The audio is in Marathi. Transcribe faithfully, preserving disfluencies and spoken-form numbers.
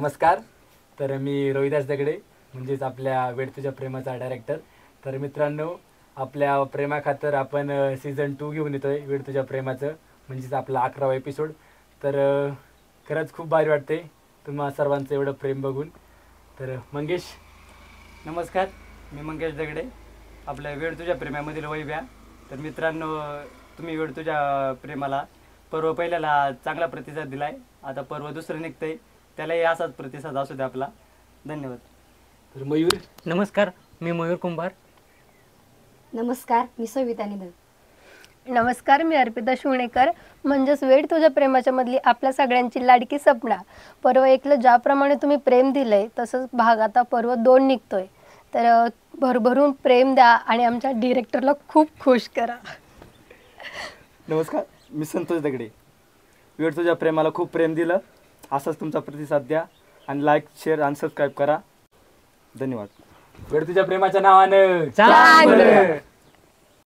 नमस्कार. तर मी रोहिदास दगडे म्हणजेच आपल्या वेड तुझ्या प्रेमाचा डायरेक्टर. तर मित्रांनो, आपल्या प्रेमाखातर आपण सीझन टू घेऊन येतो आहे वेड तुझ्या प्रेमाचं, म्हणजेच आपला अकरावा एपिसोड. तर खरंच खूप भारी वाटते तुम्हा सर्वांचं एवढं प्रेम बघून. तर मंगेश. नमस्कार, मी मंगेश दगडे, आपल्या वेड तुझ्या प्रेमामधील वैभ्या. तर मित्रांनो, तुम्ही वेड तुझ्या प्रेमाला पर्व पहिल्याला चांगला प्रतिसाद दिला आहे. आता पर्व दुसरं निघतं आहे, त्यालाही असाच प्रतिसाद असू द्या आपला. धन्यवाद. तर मयूर. नमस्कार, मी मयूर कुंभार. नमस्कार, मी सविता निधन. नमस्कार, मी अर्पिता शिवणेकर, म्हणजेच वेड तुझ्या प्रेमाच्या मधली आपल्या सगळ्यांची लाडकी सपना. पर्व एकला ज्याप्रमाणे तुम्ही प्रेम दिलंय तसंच भाग आता पर्व दोन निघतोय. तर भरभरून प्रेम द्या आणि आमच्या डिरेक्टरला खूप खुश करा. नमस्कार, मी संतोष दगडे. वेड तुझ्या प्रेमाला खूप प्रेम दिलं, असाच तुमचा प्रतिसाद द्या आणि लाईक, शेअर आणि सबस्क्राईब करा. धन्यवाद. वेड तुझ्या प्रेमाच्या नावानं चांगलं.